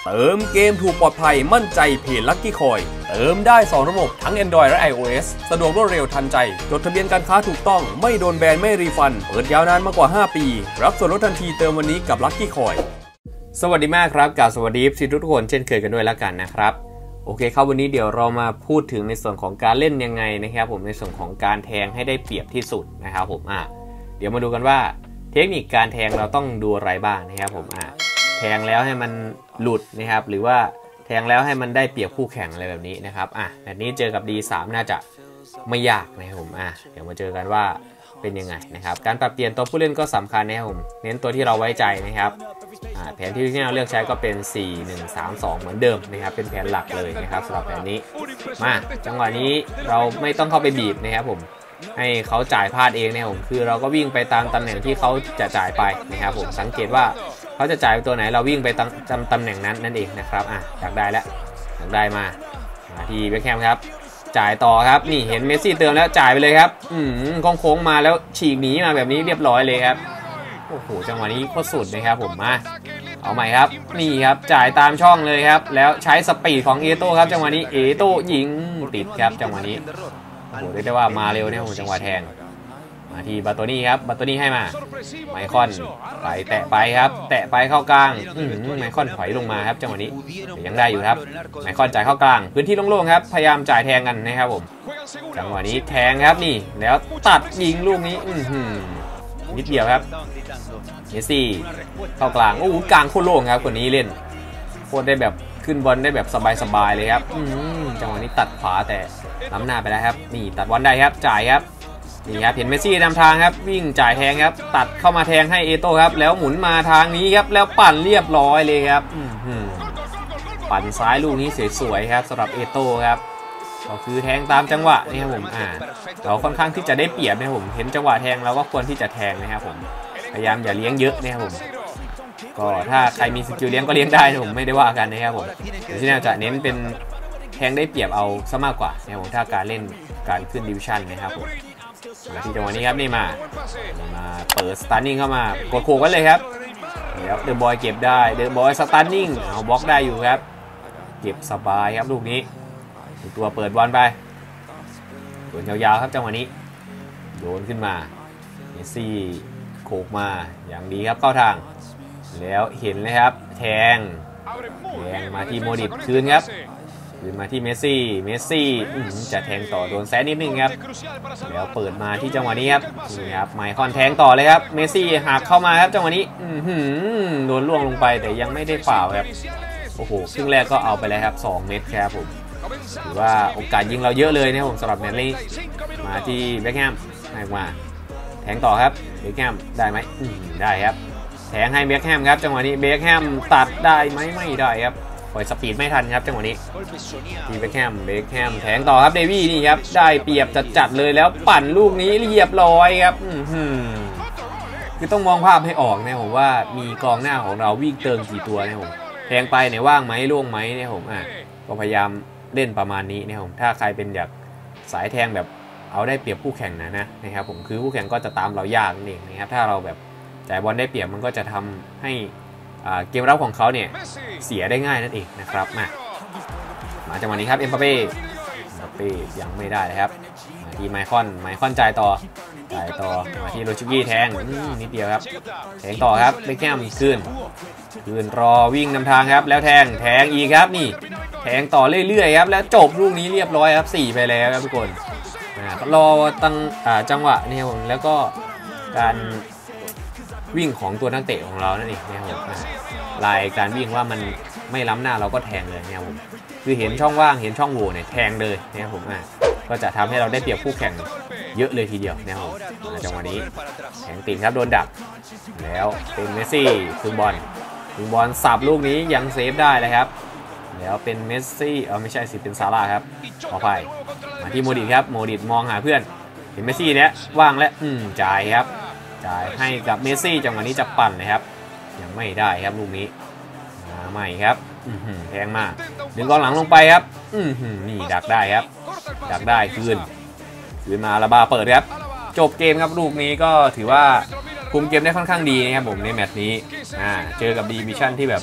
เติมเกมถูกปลอดภัยมั่นใจเพจ Lucky Coin เติมได้2ระบบทั้ง Android และ iOS สะดวกรวดเร็วทันใจจดทะเบียนการค้าถูกต้องไม่โดนแบนไม่รีฟันเปิดยาวนานมากกว่า5ปีรับส่วนลดทันทีเติมวันนี้กับ Lucky Coin สวัสดีมากครับกับสวัสดีทุกคนเช่นเคยกันด้วยแล้วกันนะครับโอเคครับวันนี้เดี๋ยวเรามาพูดถึงในส่วนของการเล่นยังไงนะครับผมในส่วนของการแทงให้ได้เปรียบที่สุดนะครับผมเดี๋ยวมาดูกันว่าเทคนิคการแทงเราต้องดูอะไรบ้างนะครับผมแทงแล้วให้มันหลุดนะครับหรือว่าแทงแล้วให้มันได้เปรียบคู่แข่งอะไรแบบนี้นะครับแบบนี้เจอกับ D3 น่าจะไม่ยากนะครับผมเดี๋ยวมาเจอกันว่าเป็นยังไงนะครับการปรับเปลี่ยนตัวผู้เล่นก็สำคัญนะครับผมเน้นตัวที่เราไว้ใจนะครับแผนที่เราเลือกใช้ก็เป็น4-1-3-2เหมือนเดิมนะครับเป็นแผนหลักเลยนะครับสำหรับแผนนี้มาจังหวะนี้เราไม่ต้องเข้าไปบีบนะครับผมให้เขาจ่ายพลาดเองนะครับผมคือเราก็วิ่งไปตามตำแหน่งที่เขาจะจ่ายไปนะครับผมสังเกตว่าเขาจะจ่ายตัวไหนเราวิ่งไปตำแหน่งนั้นนั่นเองนะครับอยากได้แล้วอยากได้มาที่เบคแฮมครับจ่ายต่อครับนี่เห็นเมสซี่เติมแล้วจ่ายไปเลยครับโค้งมาแล้วฉีกหนีมาแบบนี้เรียบร้อยเลยครับโอ้โหจังหวะนี้โคตรสุดนะครับผมมาเอาใหม่ครับนี่ครับจ่ายตามช่องเลยครับแล้วใช้สปีดของเอโต้ครับจังหวะนี้เอโต้ยิงติดครับจังหวะนี้โอ้โหเรียกได้ว่ามาเร็วนะครับผมจังหวะแทงมาที่บาโตนี่ครับบาโตนี่ให้มาไมคอนไปแตะไปครับแตะไปเข้ากลางไมคอนถอยลงมาครับจังหวะนี้ยังได้อยู่ครับไมคอนจ่ายเข้ากลางพื้นที่โล่งๆครับพยายามจ่ายแทงกันนะครับผมจังหวะนี้แทงครับนี่แล้วตัดยิงลูกนี้นิดเดียวครับเมสซี่เข้ากลางโอ้โหกลางโคตรโล่งครับคนนี้เล่นโคตรได้แบบขึ้นบอลได้แบบสบายๆเลยครับจังหวะนี้ตัดขวาแต่ล้ำหน้าไปแล้วครับนี่ตัดบอลได้ครับจ่ายครับนี่ครับเห็นเมสซี่นำทางครับวิ่งจ่ายแทงครับตัดเข้ามาแทงให้เอโต้ครับแล้วหมุนมาทางนี้ครับแล้วปั่นเรียบร้อยเลยครับปั่นซ้ายลูกนี้สวยๆครับสำหรับเอโต้ครับก็คือแทงตามจังหวะนี่ครับผมเราค่อนข้างที่จะได้เปรียบนะครับผมเห็นจังหวะแทงเราก็ควรที่จะแทงนะครับผมพยายามอย่าเลี้ยงเยอะนะครับผมก็ถ้าใครมีสกิลเลี้ยงก็เลี้ยงได้ผมไม่ได้ว่ากันนะครับผมที่น่าจะเน้นเป็นแทงได้เปรียบเอาซะมากกว่านะครับผมถ้าการเล่นการขึ้นดิวิชั่นนะครับผมที่จังหวะนี้ครับนี่มาเปิดสตันนิ่งเข้ามากดโขกกันเลยครับแล้วเดอะบอยเก็บได้เดอะบอยสตันนิ่งเอาบล็อกได้อยู่ครับเก็บสบายครับลูกนี้ตัวเปิดบอลไปโดนยาวๆครับจังหวะนี้โดนขึ้นมาเมสซี่โขกมาอย่างดีครับเข้าทางแล้วเห็นเลยครับแทงมาที่โมดิตคืนครับคืนมาที่เมสซี่จะแทงต่อโดนแซนนิดนึงครับแล้วเปิดมาที่จังหวะนี้ครับนี่ครับไมคอนแทงต่อเลยครับเมสซี่หักเข้ามาครับจังหวะนี้โดนล่วงลงไปแต่ยังไม่ได้ฝ่าวครับโอ้โหครึ่งแรกก็เอาไปแล้วครับ2 เม็ดครับผมถือว่าโอกาสยิงเราเยอะเลยนะผมสำหรับแมนลี่มาที่เบคแฮมให้มาแทงต่อครับเบคแฮมได้ไหมได้ครับแทงให้เบคแฮมครับจังหวะนี้เบคแฮมตัดได้ไหมไม่ได้ครับปล่อยสปีดไม่ทันครับจังหวะนี้ที่เบคแฮมแทงต่อครับเดวี่นี่ครับได้เปรียบจัดเลยแล้วปั่นลูกนี้เรียบร้อยครับคือต้องมองภาพให้ออกนะผมว่ามีกองหน้าของเราวิ่งเติมกี่ตัวนะผมแทงไปเนี่ยว่างไหมล่วงไหมเนี่ยผมก็พยายามเล่นประมาณนี้นะครับถ้าใครเป็นอยากสายแทงแบบเอาได้เปรียบคู่แข่งนะครับผมคือคู่แข่งก็จะตามเรายากนี่นะครับถ้าเราแบบจ่ายบอลได้เปรียบมันก็จะทำให้เกมรับของเขาเนี่ยเสียได้ง่ายนั่นเองนะครับมาจังหวะนี้ครับเอ็มบัปเป้ยังไม่ได้เลยครับมาที่ไมคอนจ่ายต่อมาที่โรชิกี้แทงนิดเดียวครับแทงต่อครับเบคแฮมคืนรอวิ่งนำทางครับแล้วแทงอีกครับนี่แทงต่อเรื่อยๆครับแล้วจบลูกนี้เรียบร้อยครับ4ไปแล้วครับทุกคนรอตั้งจังหวะนี่ครับผมแล้วก็การวิ่งของตัวนักเตะของเรานั่นเองนะครับผมลายการวิ่งว่ามันไม่ล้ำหน้าเราก็แทงเลยนะครับผมคือเห็นช่องว่างเห็นช่องโหว่เนี่ยแทงเลยนะครับผมก็จะทำให้เราได้เปรียบคู่แข่งเยอะเลยทีเดียวนะครับผมจังหวะนี้แทงติดครับโดนดักแล้วเป็นเมสซี่คืนบอลสับลูกนี้ยังเซฟได้เลยครับแล้วเป็นเมสซี่ไม่ใช่สิเป็นซาร่าครับขออภัยมาที่โมดิตครับโมดิตมองหาเพื่อนเห็นเมสซี่เนี้ยว่างแล้วจ่ายครับจ่ายให้กับเมสซี่จังหวะนี้จะปั่นนะครับยังไม่ได้ครับลูกนี้มาใหม่ครับแทงมาดึงกองหลังลงไปครับนี่ดักได้ครับดักได้คืนมาลาบาเปิดครับจบเกมครับลูกนี้ก็ถือว่าคุมเกมได้ค่อนข้างดีนะครับผมในแมตช์นี้เจอกับดีวิชั่นที่แบบ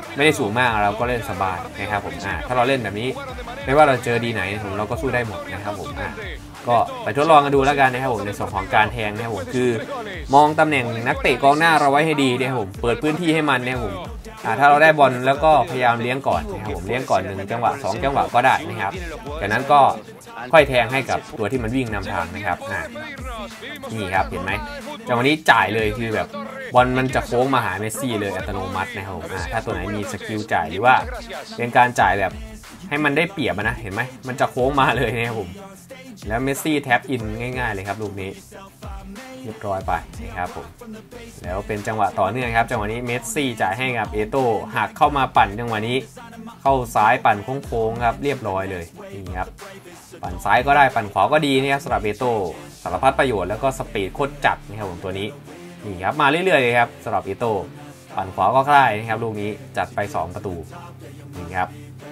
ไม่ได้สูงมากเราก็เล่นสบายนะครับผมถ้าเราเล่นแบบนี้ไม่ว่าเราเจอดีไหนผมเราก็สู้ได้หมดนะครับผมก็ไปทดลองกันดูแล้วกันนะครับผมในส่วนของการแทงนะครับผมคือมองตำแหน่งนักเตะกองหน้าเราไว้ให้ดีนะครับผมเปิดพื้นที่ให้มันนะครับผมถ้าเราได้บอลแล้วก็พยายามเลี้ยงก่อนนะครับผมเลี้ยงก่อน1 จังหวะ 2 จังหวะก็ได้นะครับจากนั้นก็ค่อยแทงให้กับตัวที่มันวิ่งนำทางนะครับนี่ครับเห็นไหมจังหวะนี้จ่ายเลยคือแบบบอลมันจะโค้งมาหาเมสซี่เลยอัตโนมัตินะครับผมถ้าตัวไหนมีสกิลจ่ายหรือว่าเป็นการจ่ายแบบให้มันได้เปรียบนะเห็นไหมมันจะโค้งมาเลยนะครับผมแล้วเมสซี่แท็บอินง่ายๆเลยครับลูกนี้เรียบร้อยไปนะครับผมแล้วเป็นจังหวะต่อเนื่องครับจังหวะนี้เมสซี่จ่ายให้กับเอโต้หักเข้ามาปั่นจังหวะนี้เข้าซ้ายปั่นโค้งๆครับเรียบร้อยเลยนี่ครับปั่นซ้ายก็ได้ปั่นขวาก็ดีนะครับสำหรับเอโต้สารพัดประโยชน์แล้วก็สปีดโคตรจัดนะครับผมตัวนี้นี่ครับมาเรื่อยๆเลยครับสำหรับเอโต้ปั่นขวาก็ได้นะครับลูกนี้จัดไป2 ประตูนี่ครับ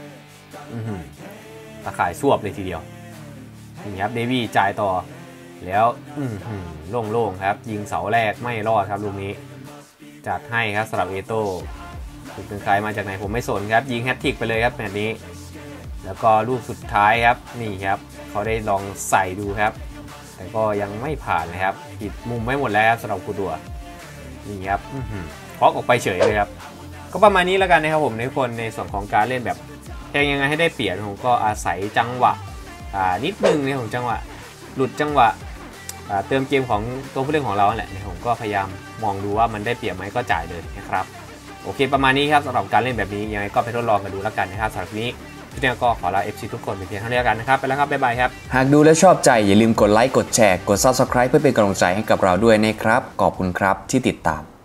ตะข่ายสวบเลยทีเดียวนี่ครับเดวี่จ่ายต่อแล้วโล่งๆครับยิงเสาแรกไม่รอดครับลูกนี้จัดให้ครับสำหรับเอโต้เป็นใครมาจากไหนผมไม่สนครับยิงแฮตทริกไปเลยครับแบบนี้แล้วก็ลูกสุดท้ายครับนี่ครับเขาได้ลองใส่ดูครับแต่ก็ยังไม่ผ่านนะครับปิดมุมไม่หมดแล้วสำหรับกูดัวนี่ครับเคาะออกไปเฉยเลยครับก็ประมาณนี้แล้วกันนะครับผมในคนในส่วนของการเล่นแบบแทงยังไงให้ได้เปลี่ยนผมก็อาศัยจังหวะนิดนึงในของจังหวะหลุดจังหวะเติมเกมของตัวผู้เล่นของเราแหละผมก็พยายามมองดูว่ามันได้เปรียบไหมก็จ่ายเลยนะครับโอเคประมาณนี้ครับสำหรับการเล่นแบบนี้ยังไงก็ไปทดลองกันดูแล้วกันนะครับสำหรับนี้พี่เนี่ยก็ขอลา FC ทุกคนไปเพียงเท่านี้กันนะครับไปแล้วครับบ๊ายบายครับหากดูและชอบใจอย่าลืมกดไลค์กดแชร์กด Subscribe เพื่อเป็นกำลังใจให้กับเราด้วยนะครับขอบคุณครับที่ติดตาม